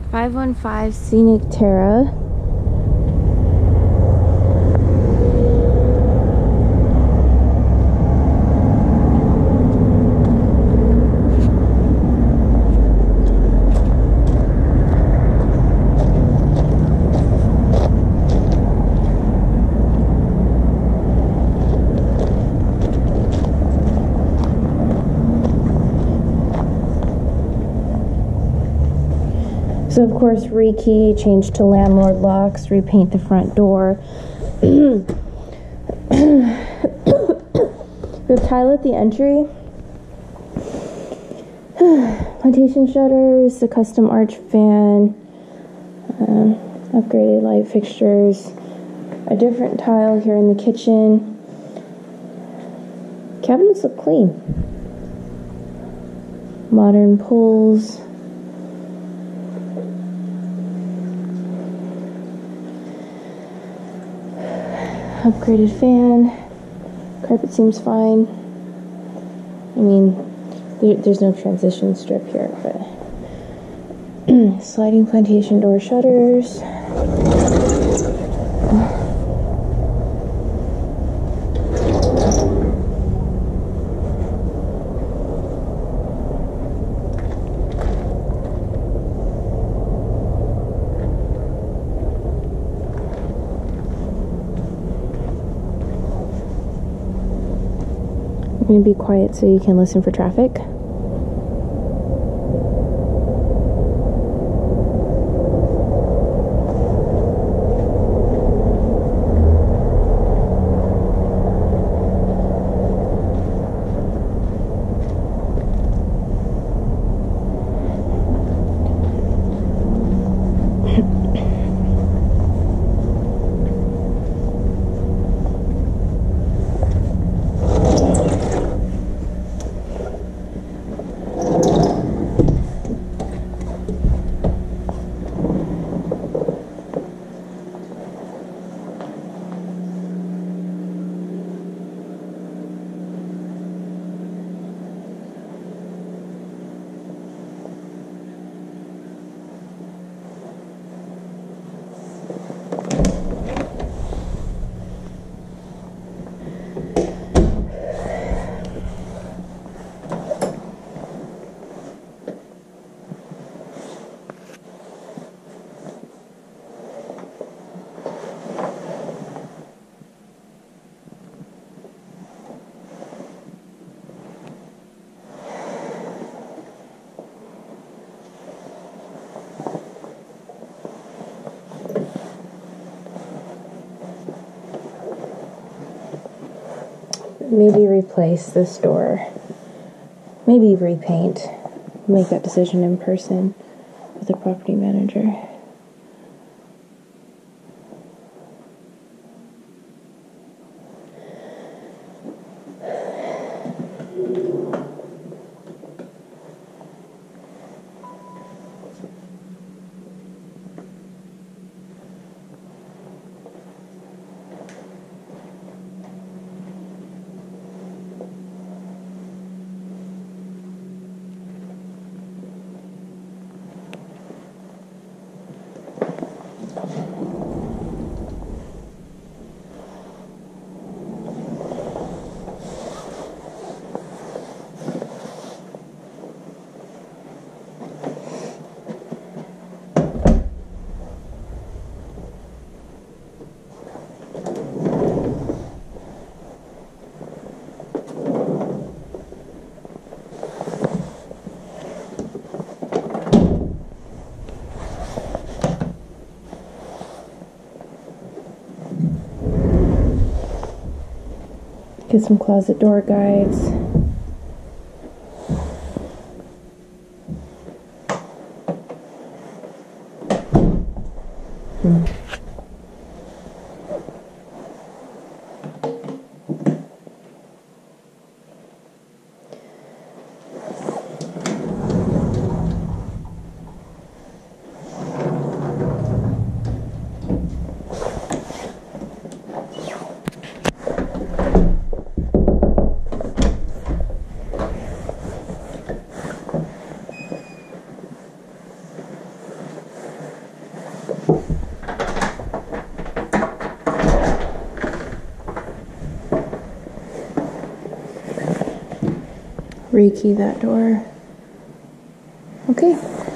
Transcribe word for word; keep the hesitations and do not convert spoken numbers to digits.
five one five Scenic Terra. So of course, rekey, change to landlord locks, repaint the front door. The tile at the entry, plantation shutters, the custom arch fan, uh, upgraded light fixtures, a different tile here in the kitchen. Cabinets look clean. Modern pulls. Upgraded fan. Carpet seems fine. I mean, there, there's no transition strip here, but sliding plantation door shutters. I'm going to be quiet so you can listen for traffic. Maybe replace this door. Maybe repaint. Make that decision in person with the property manager. Get some closet door guides. Hmm. Rekey that door. Okay.